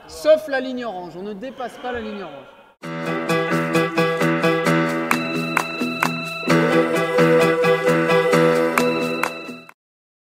Sauf la ligne orange, on ne dépasse pas la ligne orange.